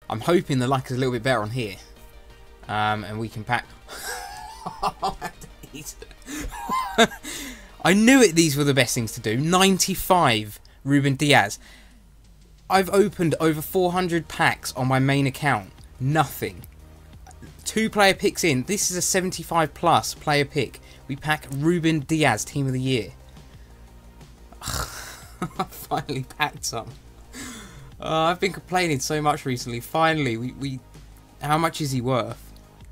I'm hoping the luck is a little bit better on here. And we can pack... I knew it. These were the best things to do. 95 Ruben Dias. I've opened over 400 packs on my main account. Nothing. 2 player picks in. This is a 75 plus player pick. We pack Ruben Dias, Team of the Year. I finally packed some. I've been complaining so much recently. Finally, how much is he worth?